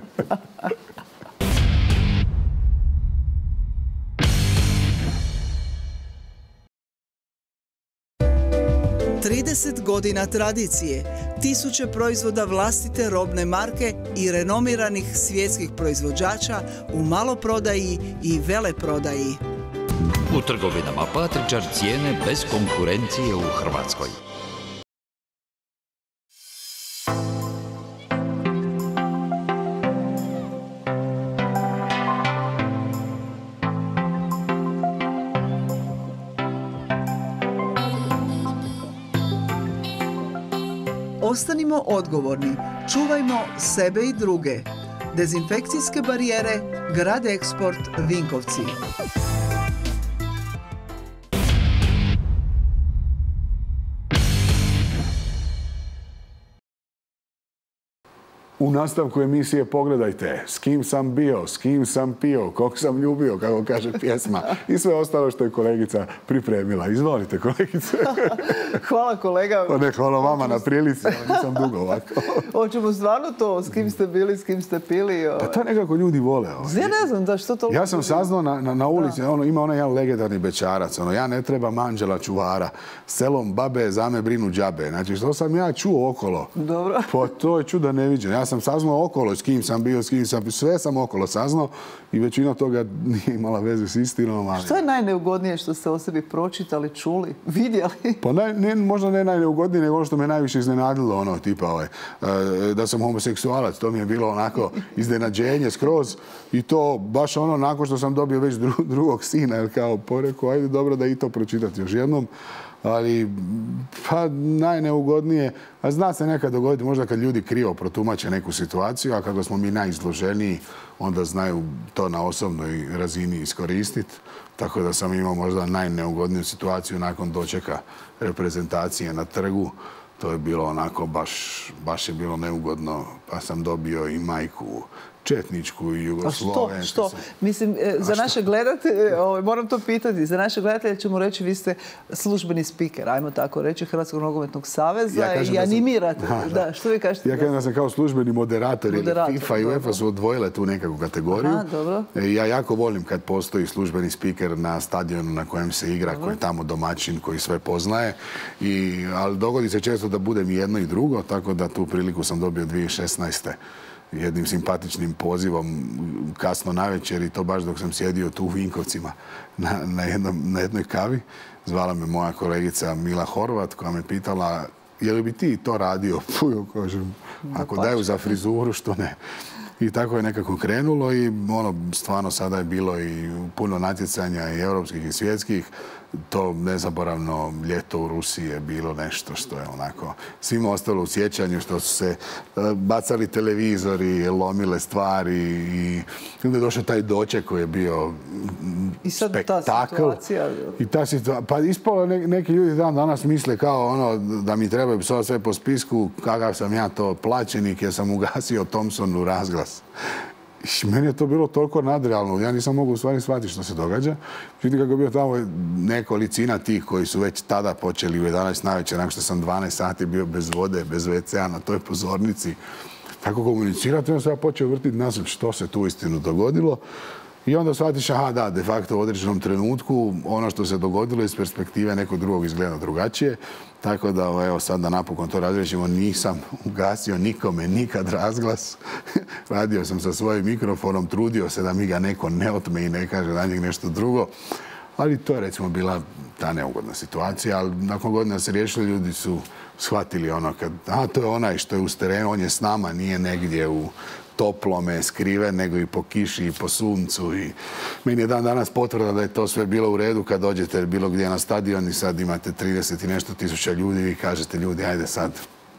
trideset godina tradicije, tisuće proizvoda vlastite robne marke i renomiranih svjetskih proizvođača u maloprodaji i veleprodaji. U trgovinama Patričar cijene bez konkurencije u Hrvatskoj. Ostanimo odgovorni, čuvajmo sebe i druge. Dezinfekcijske barijere, Grad Eksport, Vinkovci. U nastavku emisije pogledajte s kim sam bio, s kim sam pio, kog sam ljubio, kako kaže pjesma i sve ostalo što je kolegica pripremila. Izvolite, kolegice. Hvala, kolega. O ne, hvala vama na prilici, ali nisam dugo ovako. Hoćemo stvarno to, s kim ste bili, s kim ste pili? Pa to nekako ljudi vole. Ovaj. Ja ne znam da što to... Ja sam saznao na, na, na ulici, ono, ima onaj jedan legendarni bećarac, ono, ja ne trebam anđela čuvara, selom babe za me brinu džabe. Znači, što sam ja čuo okolo? Dobro. Pa to je čuda neviđeno. Ja sam saznao okolo s kim sam bio, s kim sam, sve sam okolo saznao i većina toga nije imala veze s istinom. Ali... Što je najneugodnije što ste o sebi pročitali, čuli, vidjeli? Pa naj, ne, možda ne najneugodnije, nego ono što me najviše iznenadilo, ono, tipa, ovaj, da sam homoseksualac. To mi je bilo onako iznenađenje skroz i to baš ono nakon što sam dobio već dru, drugog sina, jer kao porekao, ajde dobro da i to pročitati još jednom. ali pa najneugodnije, a zna se nekad dogoditi možda kad ljudi krivo protumače neku situaciju, a kako smo mi najizloženiji, onda znaju to na osobnoj razini iskoristiti. Tako da sam imao možda najneugodniju situaciju nakon dočeka reprezentacije na trgu. To je bilo onako, baš, baš je bilo neugodno, pa sam dobio i majku četničku i Jugoslovensku. A što? Što? Mislim, za naše gledatelje, moram to pitati, za naše gledatelje ćemo reći vi ste službeni spiker, ajmo tako reći, Hrvatskog nogometnog saveza ja i animirate. Da, da. Da, što vi kažete? Ja kažem da sam kao službeni moderator, moderator jer FIFA i UEFA su odvojile tu nekakvu kategoriju. Aha, dobro. Ja jako volim kad postoji službeni spiker na stadionu na kojem se igra, dobro, koji je tamo domaćin, koji sve poznaje. I, ali dogodi se često da budem i jedno i drugo, tako da tu priliku sam dobio dvije tisuće šesnaeste. jednim simpatičnim pozivom kasno navečer i to baš dok sam sjedio tu u Vinkovcima na, na, jednom, na jednoj kavi. Zvala me moja kolegica Mila Horvat koja me pitala je li bi ti to radio? Pujo, kažem, ako daju za frizuru, što ne. I tako je nekako krenulo i ono, stvarno sada je bilo i puno natjecanja i europskih i svjetskih. To nezaboravno ljeto u Rusiji je bilo nešto što je onako svima ostalo u sjećanju, što su se bacali televizori, lomile stvari i onda je došao taj doček koji je bio I sad spektakl. Ta situacija... I ta situacija, pa ispalo ne, neki ljudi dan danas misle kao ono da mi trebaju psovat sve po spisku, kakav sam ja to plaćenik jer sam ugasio Thompsonu razglas. I meni je to bilo toliko nadrealno. Ja nisam mogu u stvari shvatiti što se događa. Vidite kako je bio tamo nekolicina tih koji su već tada počeli u jedanaest navečer, nakon što sam dvanaest sati bio bez vode, bez ve ce a na toj pozornici. Tako komunicirati, onda sam ja počeo vrtiti nazad što se tu istinu dogodilo. I onda shvatiš, aha, da, de facto u određenom trenutku ono što se dogodilo iz perspektive nekog drugog izgleda drugačije. Tako da, evo, sad da napokon to razriješimo, nisam ugasio nikome nikad razglas. Radio sam sa svojim mikrofonom, trudio se da mi ga neko ne otme i ne kaže na njeg nešto drugo. Ali to je, recimo, bila ta neugodna situacija. Ali nakon godina se riješili, ljudi su shvatili ono kad, a to je onaj što je uz terenu, on je s nama, nije negdje u toplome, skriven, nego i po kiši i po suncu. I meni je dan danas potvrda da je to sve bilo u redu kad dođete bilo gdje na stadion i sad imate trideset i nešto tisuća ljudi i vi kažete ljudi, ajde sad,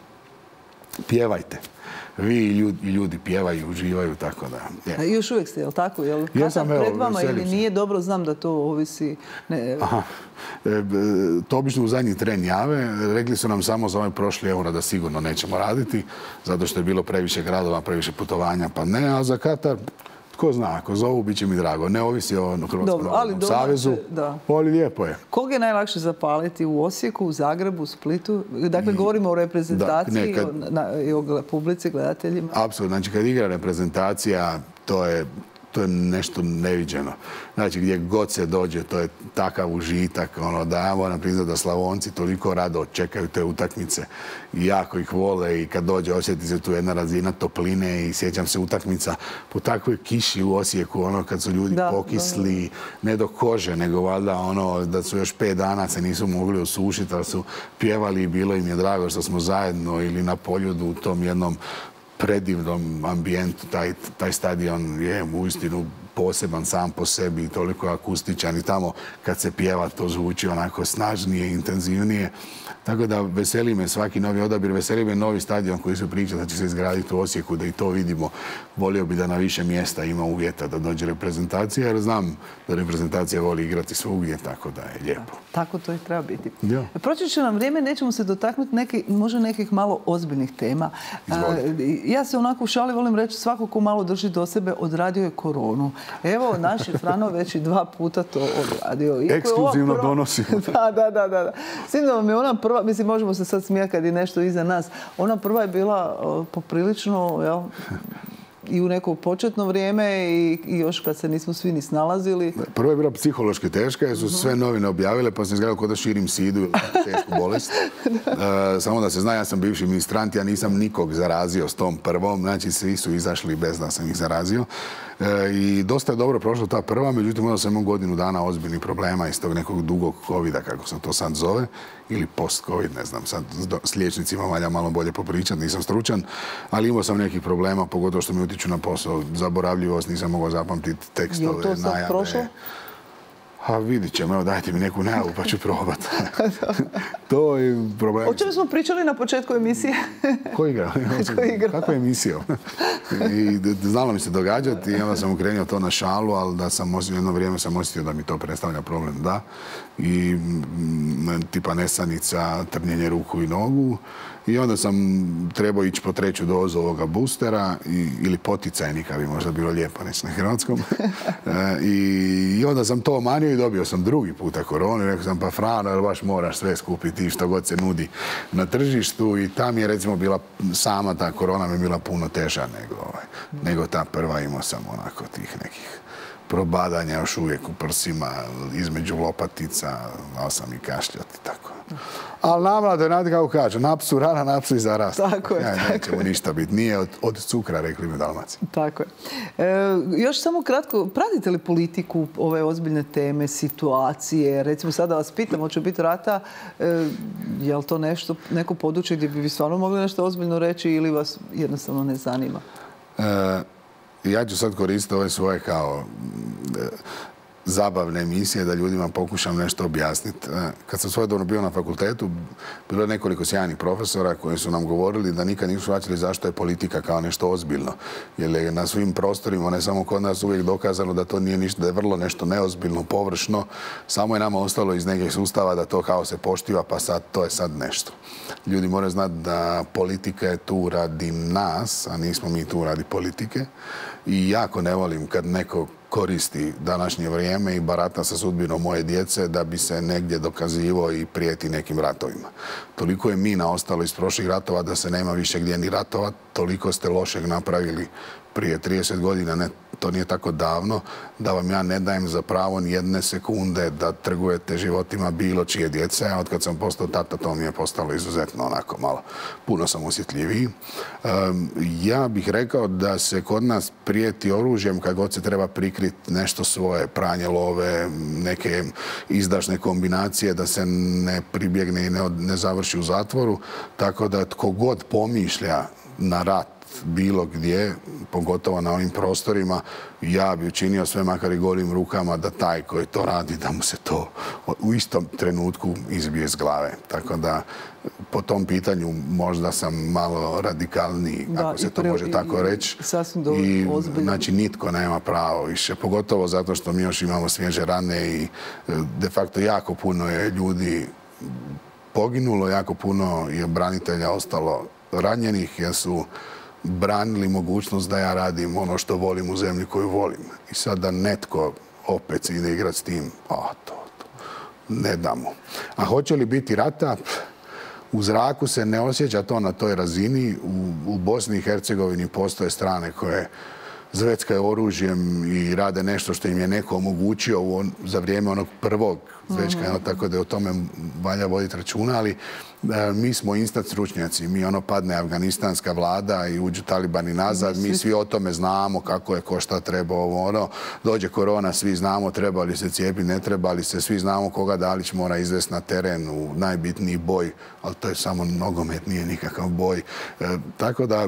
pjevajte. Vi i ljudi, ljudi pjevaju, uživaju, tako da... Je. I još uvijek ste, je li tako? Je li Jesam, pred evo, vama ili nije dobro, znam da to ovisi... Ne, Aha. E, to obično u zadnji tren jave. Rekli su nam samo za ovaj prošli euro da sigurno nećemo raditi, zato što je bilo previše gradova, previše putovanja, pa ne, a za Katar... Tko zna, ako zovu, bit će mi drago. Ne ovisi o Hrvatskom nogometnom savezu, ali lijepo je. Koga je najlakše zapaliti u Osijeku, u Zagrebu, u Splitu? Dakle, govorimo o reprezentaciji i o publici, gledateljima. Apsolutno. Znači, kad igra reprezentacija, to je to je nešto neviđeno. Znači, gdje god se dođe, to je takav užitak, ono, da ja moram priznati da Slavonci toliko rado čekaju te utakmice i jako ih vole i kad dođe osjeti se tu jedna razina topline i sjećam se utakmica po takvoj kiši u Osijeku, ono, kad su ljudi da, pokisli, da. Ne do kože, nego valjda ono, da su još pet dana se nisu mogli osušiti, ali su pjevali i bilo im je drago što smo zajedno ili na Poljudu u tom jednom predivnom ambijentu. Taj, taj stadion je uistinu poseban sam po sebi i toliko akustičan i tamo kad se pjeva to zvuči onako snažnije, intenzivnije. Tako da veseli me svaki novi odabir, veseli me novi stadion koji se priča da će se izgraditi u Osijeku, da i to vidimo. Volio bi da na više mjesta ima uvjeta da dođe reprezentacija, jer znam da reprezentacija voli igrati svugdje, tako da je lijepo. Tako to i treba biti. Ja. Proći će nam vrijeme, nećemo se dotaknuti neki, možda nekih malo ozbiljnih tema. Izvolite. Ja se onako u šali volim reći, svako ko malo drži do sebe odradio je koronu. Evo, naš je Frano već i dva puta to odradio. Ekskluzivno prva... donosimo. Da, da, da, da. Svim da vam je ona prva, mislim, možemo se sad smijati kad je nešto iza nas. Ona prva je bila uh, poprilično, jel, i u neko početno vrijeme i, i još kad se nismo svi ni snalazili. Prva je bila psihološki teška jer su uh-huh. sve novine objavile pa sam izgledao kao da širim sidu ili tešku bolest. uh, samo da se zna, ja sam bivši ministrant, ja nisam nikog zarazio s tom prvom, znači svi su izašli bez da sam ih zarazio. Uh, I dosta je dobro prošla ta prva, međutim onda sam imao godinu dana ozbiljnih problema iz tog nekog dugog covida, kako se to sad zove, ili post-covid, ne znam, sad s liječnicima valja malo bolje popričati, nisam stručan, ali imao sam nekih problema, pogotovo što mi utiču na posao, zaboravljivost, nisam mogao zapamtiti tekstove, najave. Je to sad prošlo? A vidit ćemo, evo dajte mi neku najavu pa ću probati. To je problem. O čemu smo pričali na početku emisije? Ko igra? Ko igra? Kako je emisija? I znalo mi se događati i onda sam ukrenio to na šalu, ali da sam jedno vrijeme sam osjetio da mi to predstavlja problem, da. I tipa nesanica, trnjenje ruku i nogu. I onda sam trebao ići po treću dozu ovoga boostera i, ili poticajnika, bi možda bilo lijepo reći na hrvatskom. e, i, I onda sam to manio i dobio sam drugi puta koronu. Rekao sam, pa Frano, jer baš moraš sve skupiti što god se nudi na tržištu. I tam je recimo bila sama ta korona mi je bila puno teža nego, ovaj, nego ta prva. Imao sam onako tih nekih probadanja još uvijek u prsima, između lopatica, malo sam i kašljati, tako. Ali namlado je, znate kako kažu, na psu rana, na psu i zarasta. Tako je. Ja, neće mu ništa biti. Nije od, od cukra, rekli mi Dalmaci. Tako je. E, još samo kratko, pratite li politiku, ove ozbiljne teme, situacije? Recimo sada vas pitam, hoće biti rata, e, je li to nešto, neko područje gdje bi vi stvarno mogli nešto ozbiljno reći ili vas jednostavno ne zanima? E, ja ću sad koristiti ove svoje kao e, zabavne emisije da ljudima pokušam nešto objasniti. Kad sam svojedobno bio na fakultetu, bilo je nekoliko sjajnih profesora koji su nam govorili da nikad nisu shvaćali zašto je politika kao nešto ozbiljno. Jer je na svim prostorima, ne samo kod nas, uvijek dokazano da to nije ništa, da je vrlo nešto neozbiljno, površno. Samo je nama ostalo iz nekih sustava da to kao se poštiva, pa sad to je sad nešto. Ljudi moraju znati da politika je tu radi nas, a nismo mi tu radi politike. I jako ne volim kad neko koristi današnje vrijeme i barata sa sudbinom moje djece da bi se negdje dokazivo i prijeti nekim ratovima. Toliko je mina ostalo iz prošlih ratova da se nema više gdje ni ratova, toliko ste lošeg napravili prije trideset godina, ne, to nije tako davno, da vam ja ne dajem za pravo ni jedne sekunde da trgujete životima bilo čije djece, a od kad sam postao tata to mi je postalo izuzetno onako malo, puno sam osjetljiviji. Um, ja bih rekao da se kod nas prijeti oružjem kad god se treba prikriti nešto svoje, pranje love, neke izdašne kombinacije, da se ne pribjegne i ne, ne završi u zatvoru, tako da tko god pomišlja na rat bilo gdje, pogotovo na ovim prostorima, ja bi učinio sve makar i golim rukama da taj koji to radi, da mu se to u istom trenutku izbije iz glave. Tako da po tom pitanju možda sam malo radikalniji, ako se to može tako reći. I znači nitko nema pravo više, pogotovo zato što mi još imamo svježe rane i de facto jako puno je ljudi poginulo, jako puno je branitelja ostalo ranjenih jer su branili mogućnost da ja radim ono što volim u zemlji koju volim. I sad da netko opet se ide igrati s tim, a to, to, ne damo. A hoće li biti rata? U zraku se ne osjeća to na toj razini. U, u Bosni i Hercegovini postoje strane koje zveckaju oružjem i rade nešto što im je neko omogućio u on, za vrijeme onog prvog zvečkanja, mm-hmm. tako da je o tome valja voditi računa, ali e, mi smo instant stručnjaci. Mi ono padne afganistanska vlada i uđu talibani nazad, mi svi o tome znamo kako je, ko šta treba, ovo ono. Dođe korona, svi znamo treba li se cijepiti, ne treba li se, svi znamo koga Dalić mora izvesti na teren u najbitniji boj, ali to je samo nogomet, nije nikakav boj. E, tako da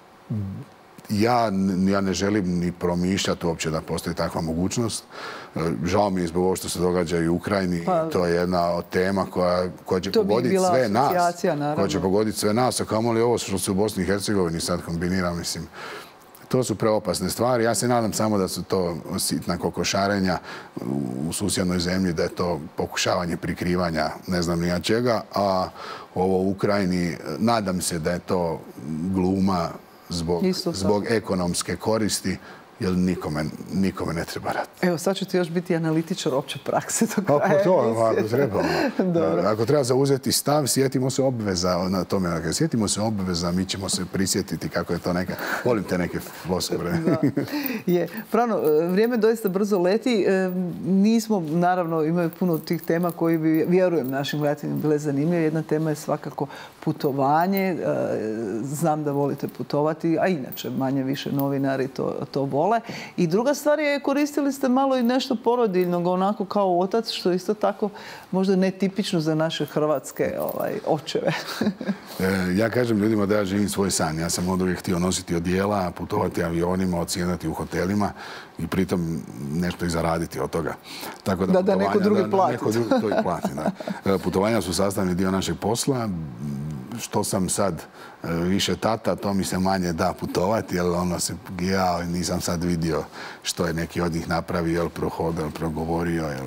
Ja, ja ne želim ni promišljati uopće da postoji takva mogućnost. Žao mi je zbog ovo što se događa i u Ukrajini. Pa, to je jedna od tema koja, koja će pogoditi sve nas. Koja će pogoditi sve nas. A kamoli ovo što se u Bosni i Hercegovini sad kombinira, mislim, to su preopasne stvari. Ja se nadam samo da su to sitna kokošarenja u susjednoj zemlji, da je to pokušavanje prikrivanja ne znam nija čega, a ovo u Ukrajini, nadam se da je to gluma Zbog, zbog ekonomske koristi, jer nikome, nikome ne treba rat. Evo, sad ću ti još biti analitičar opće prakse do kraja. Ako to, ako treba. Ako treba zauzeti stav, sjetimo se obveza na tome. Sjetimo se obveza, mi ćemo se prisjetiti kako je to neka... Volim te neke floskule. Je. Frano, vrijeme doista brzo leti. Nismo, naravno, imaju puno tih tema koji bi, vjerujem, našim gledateljima bile zanimljive. Jedna tema je svakako putovanje. Znam da volite putovati, a inače manje više novinari to, to vole. vole. I druga stvar je, koristili ste malo i nešto porodiljnog, onako kao otac, što je isto tako možda netipično za naše hrvatske ovaj, očeve. Ja kažem ljudima da ja živim svoj san. Ja sam od uvijek htio nositi odijela, putovati avionima, odsjedati u hotelima i pritom nešto i zaraditi od toga. Tako da, da neko drugi plati. Da neko drugi to i plati, da. Putovanja su sastavni dio našeg posla. Što sam sad više tata, to mi se manje da putovati, jer ono se, ja nisam sad vidio što je neki od njih napravio, jel prohodao, jel progovorio, jel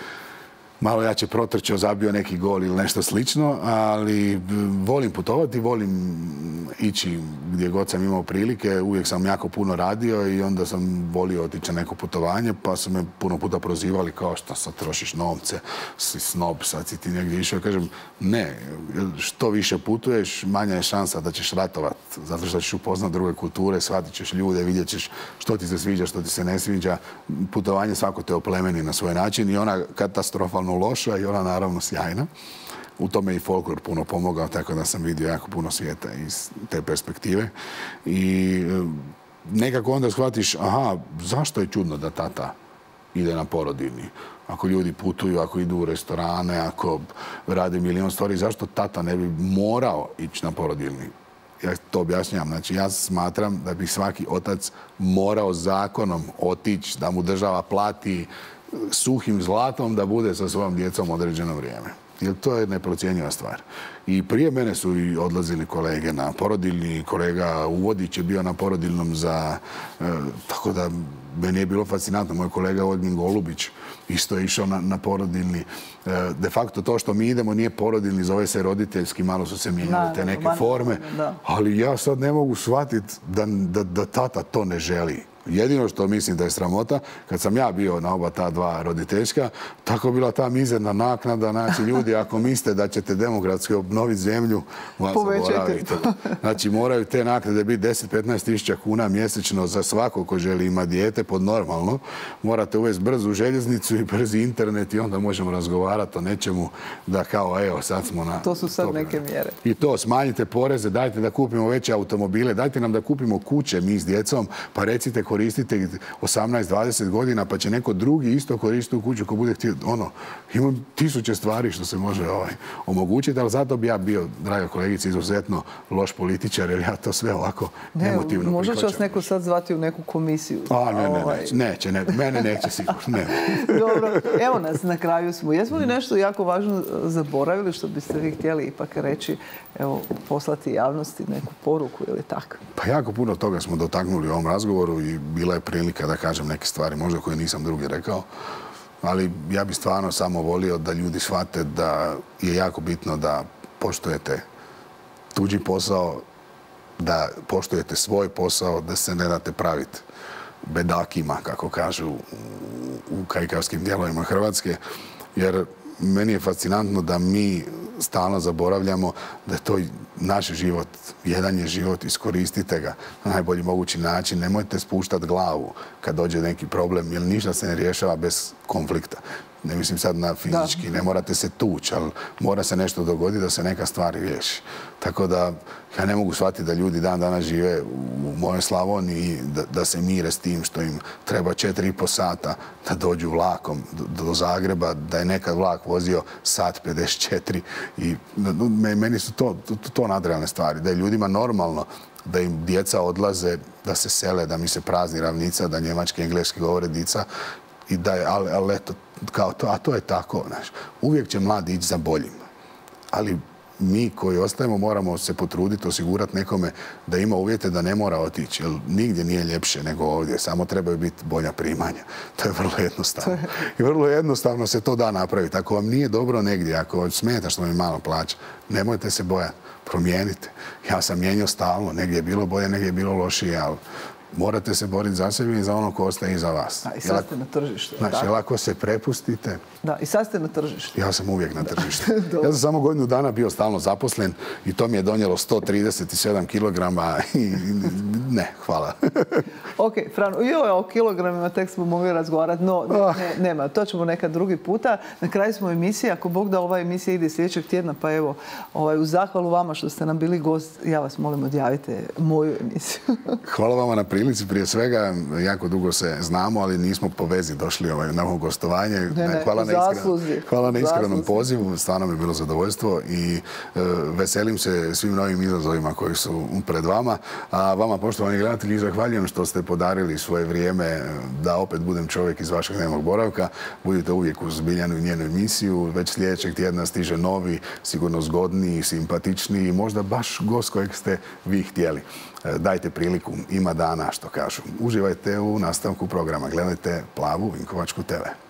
malo jače protrčao, zabio neki gol ili nešto slično, ali volim putovati, volim ići gdje god sam imao prilike. Uvijek sam jako puno radio i onda sam volio otići na neko putovanje, pa su me puno puta prozivali kao što sad trošiš novce, si snob, sad si ti negdje išao. Kažem, ne, što više putuješ, manja je šansa da ćeš ratovat, zato što ćeš upoznat druge kulture, shvatit ćeš ljude, vidjet ćeš što ti se sviđa, što ti se ne sviđa. Putovanje svako te oplemeni na svoj način i ona katastrofalno loša i ona naravno sjajna. U tome i folklor puno pomogao, tako da sam vidio jako puno svijeta iz te perspektive. I nekako onda shvatiš, aha, zašto je čudno da tata ide na porodiljni? Ako ljudi putuju, ako idu u restorane, ako rade milion stvari, zašto tata ne bi morao ići na porodiljni? Ja to objašnjam. Znači, ja smatram da bi svaki otac morao zakonom otići, da mu država plati suhim zlatom da bude sa svojom djecom određeno vrijeme. Jer to je neprocjenjiva stvar. I prije mene su i odlazili kolege na porodiljni, kolega Uvodić je bio na porodiljnom za... E, tako da meni je bilo fascinantno. Moj kolega Odmin Golubić isto je išao na, na porodiljni. E, de facto to što mi idemo nije porodiljni, zove se roditeljski, malo su se mijenjale te neke forme. Ali ja sad ne mogu shvatiti da, da, da tata to ne želi. Jedino što mislim da je sramota, kad sam ja bio na oba ta dva roditeljska, tako bila ta mizerna naknada. Znači, ljudi, ako mislite da ćete demokratski obnoviti zemlju, vas zaboravite. Znači, moraju te naknade biti deset do petnaest tisuća kuna mjesečno za svako ko želi imati dijete pod normalno. Morate uvesti brzu željeznicu i brzi internet i onda možemo razgovarati o nečemu da kao, evo, sad smo na... To su sad neke mjere. I to, smanjite poreze, dajte da kupimo veće automobile, dajte nam da kupimo kuće mi s djecom, pa recite koristite osamnaest do dvadeset godina, pa će neko drugi isto koristiti u kuću ko bude htio. Ono, imam tisuće stvari što se može ovaj, omogućiti, ali zato bi ja bio, draga kolegice, izuzetno loš političar, jer ja to sve ovako ne, emotivno prihvaćam. Možda će vas neko sad zvati u neku komisiju. A, ne, ne, neće, neće, ne, mene neće sigurno, ne. Dobro, evo nas, na kraju smo. Jesmo li nešto jako važno zaboravili što biste vi htjeli ipak reći, evo, poslati javnosti neku poruku ili tako? Pa jako puno toga smo dotaknuli u ovom razgovoru i bila je prilika da kažem neke stvari, možda koje nisam drugi rekao, ali ja bih stvarno samo volio da ljudi shvate da je jako bitno da poštujete tuđi posao, da poštujete svoj posao, da se ne date praviti bedakima, kako kažu u kajkavskim dijelovima Hrvatske, jer meni je fascinantno da mi stalno zaboravljamo da je to naš život. Jedan je život, iskoristite ga na najbolji mogući način. Nemojte spuštati glavu kad dođe neki problem, jer ništa se ne rješava bez konflikta. Ne mislim sad na fizički, ne morate se tući, ali mora se nešto dogoditi da se neka stvar riješi. Tako da ja ne mogu shvatiti da ljudi dan danas žive u mojoj Slavoniji, da, da se mire s tim što im treba četiri i po sata da dođu vlakom do, do Zagreba, da je nekad vlak vozio sat pedeset četiri i meni su to, to, to nadrealne stvari. Da je ljudima normalno da im djeca odlaze, da se sele, da mi se prazni ravnica, da njemački, engleski govore dica i da je, ali, ali eto, kao to, a to je tako, znaš. Uvijek će mladi ići za boljim. Ali mi koji ostajemo moramo se potruditi, osigurati nekome da ima uvjete da ne mora otići. Jer nigdje nije ljepše nego ovdje. Samo trebaju biti bolja primanja. To je vrlo jednostavno. I vrlo jednostavno se to da napraviti. Ako vam nije dobro negdje, ako vam smeta što vam je malo plaća, nemojte se bojati. Promijenite. Ja sam mijenjao stalno. Negdje je bilo bolje, negdje je bilo lošije, ali morate se boriti za sebe i za ono ko ostaje iza vas. A, i sad ste na tržištu. Znači, jer ako se prepustite... Da, i sad ste na tržištu. Ja sam uvijek na tržištu. Ja sam samo godinu dana bio stalno zaposlen i to mi je donijelo sto trideset sedam kilograma i ne, hvala. Ok, Fran, joj, o kilogramima tek smo mogli razgovarati, no ne, nema, to ćemo nekad drugi puta. Na kraju smo emisije, ako Bog da ova emisija ide sljedećeg tjedna, pa evo, ovaj, u zahvalu vama što ste nam bili gost, ja vas molim odjavite moju emisiju. Hvala vama na prilici. Prije svega, jako dugo se znamo, ali nismo po vezi došli na ovo gostovanje. Ne, ne, hvala na zasluzi. Hvala na iskrenom Zasluzi. pozivu. Stvarno mi je bilo zadovoljstvo i e, veselim se svim novim izazovima koji su pred vama. A vama, poštovani gledatelji, zahvaljujem što ste podarili svoje vrijeme da opet budem čovjek iz vašeg dnevnog boravka. Budite uvijek uz Biljanu i njenu emisiju. Već sljedećeg tjedna stiže novi, sigurno zgodniji, simpatičniji i možda baš gost kojeg ste vi htjeli. Dajte priliku, ima dana, što kažu. Uživajte u nastavku programa. Gledajte Plavu Vinkovačku te ve.